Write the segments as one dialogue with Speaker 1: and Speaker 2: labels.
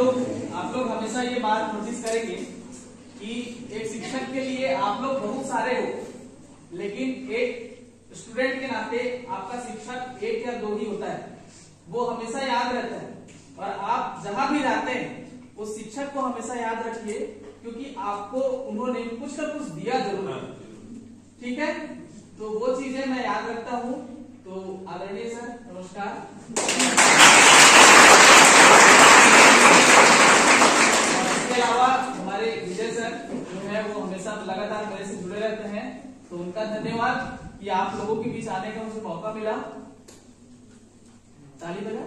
Speaker 1: आप लोग हमेशा ये बात नोटिस करेंगे कि एक शिक्षक के लिए आप लोग बहुत सारे हो, लेकिन एक स्टूडेंट के नाते आपका शिक्षक एक या दो ही होता है, वो हमेशा याद रहता है। और आप जहां भी जाते हैं उस शिक्षक को हमेशा याद रखिए, क्योंकि आपको उन्होंने कुछ ना कुछ दिया जरूर, ठीक है। तो वो चीजें मैं याद रखता हूँ। तो आदरणीय सर नमस्कार। इसके अलावा हमारे विजय सर जो है वो हमेशा लगातार मेरे से जुड़े रहते हैं, तो उनका धन्यवाद कि आप लोगों के बीच आने का मुझे मौका मिला। ताली बजा।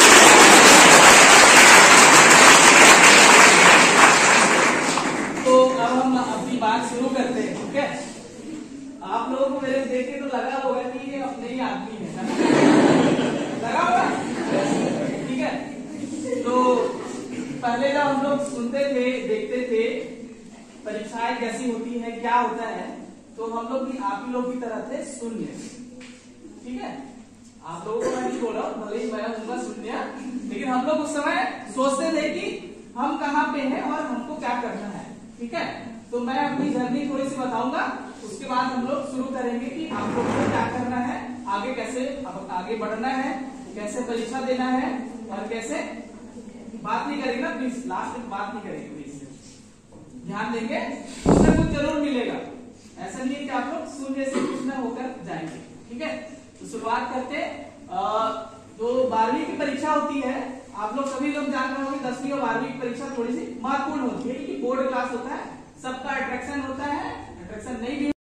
Speaker 1: तो अब हम अपनी बात शुरू करते हैं, ठीक है। आप लोगों को मेरे देख के तो लगा होगा कि ये अपने ही आदमी है, लगा होगा, ठीक है। तो पहले जब हम लोग सुनते थे, देखते थे परीक्षाएं कैसी होती है, क्या होता है, तो हम लोग भी आप ही लोग की तरह थे शून्य, ठीक है। आप लोगों को मैं नहीं बोल रहा हूँ, भले ही मैं हूँ शून्य, लेकिन हम लोग उस समय सोचते थे कि हम कहाँ पे हैं और हमको क्या करना है, ठीक है। तो मैं अपनी जर्नी थोड़ी सी बताऊंगा, उसके बाद हम लोग शुरू करेंगे कि आप लोगों को क्या करना है, आगे कैसे आगे बढ़ना है, कैसे परीक्षा देना है, और कैसे बात नहीं करेंगे ना प्लीज, लास्ट में बात नहीं करेंगे प्लीज, ध्यान देंगे, उससे कुछ जरूर मिलेगा। ऐसा नहीं है कि आप लोग शून्य से कुछ न होकर जाएंगे, ठीक है। तो शुरुआत करते जो 12वीं की परीक्षा होती है, आप लोग सभी लोग जान रहे होंगे 10वीं और 12वीं की परीक्षा थोड़ी सी महत्वपूर्ण होती है, क्योंकि बोर्ड क्लास होता है, सबका अट्रैक्शन होता है, अट्रैक्शन नहीं भी